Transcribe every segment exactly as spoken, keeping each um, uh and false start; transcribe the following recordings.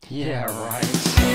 Yeah, right.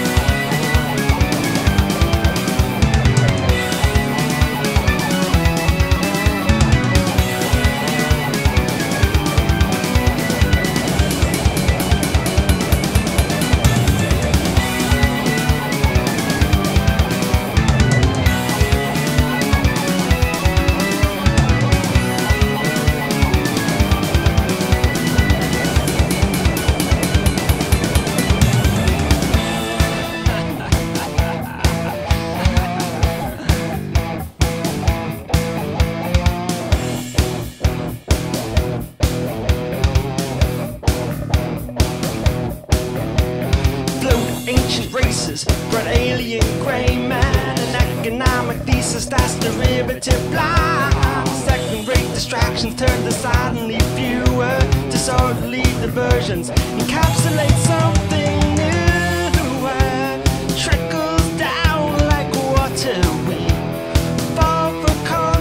Ancient races, bred alien grey man, an economic thesis that's derivative blind. Second-rate distractions turn decidedly fewer, disorderly diversions encapsulate something new. Trickles down like water, we fall for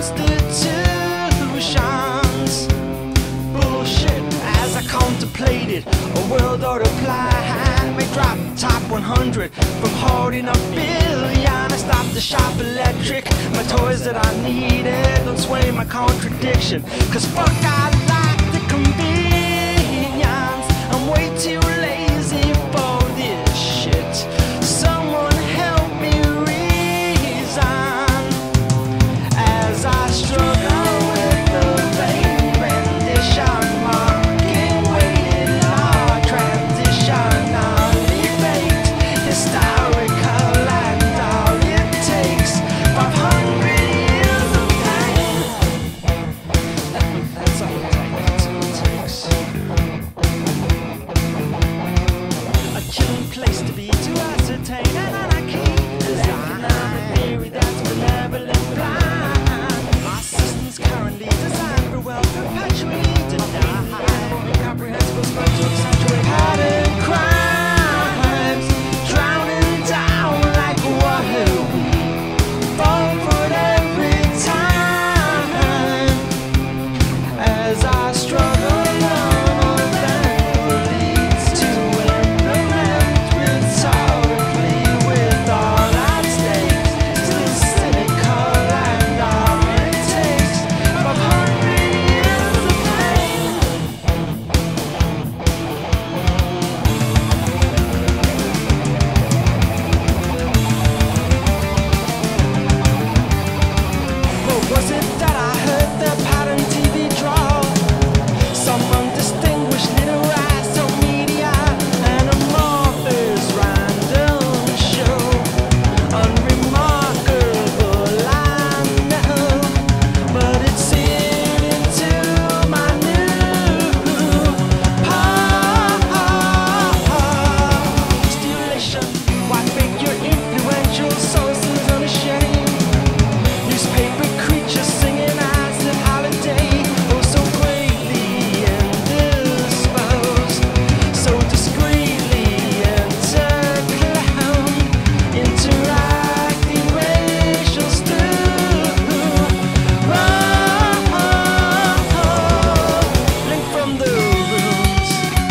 constitutions. Bullshit, as I contemplated a world order plan, may drop top one hundred from hoarding a billion. I stopped the shop electric, my toys that I needed don't sway my contradiction, cause fuck I like the convenience. I'm way too lazy for this shit. Someone help me reason as I struggle with the vain rendition, marking waiting law, transitionally fate, historical, and all it takes five hundred years of pain. That's all it takes, that's all it takes. A killing place to be to ascertain an anarchy, economic theory that's benevolent blind. Our system's currently designed for wealth, perpetually denied. Incomprehensible, spurned to accentuate pattern crimes, drowning down like water. We fall for it every time as I struggle uneventfully to implement rhetorically with all at stake. Still cynical, and all it takes five hundred years of pain. What was it that I heard the pattern T V draw? Some undistinguished little rise of media and amorphous random show. Unremarkable, I know, but it's seared into my new heart. Stimulation, why fake your influential sources unashamed? Newspaper creatures singing as a holiday, oh so greatly indisposed, so discreetly interclown, interacting racial stew. Link from the rooms.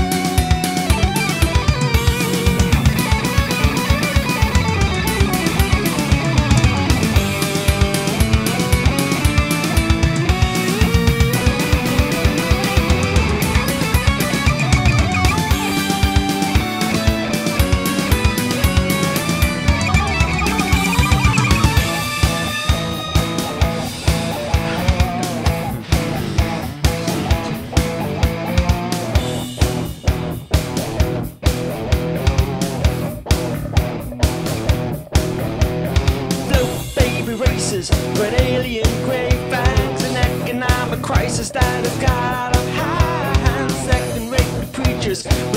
Races, bred alien grey fangs, an economic crisis that has got out of hand. Second-rate preachers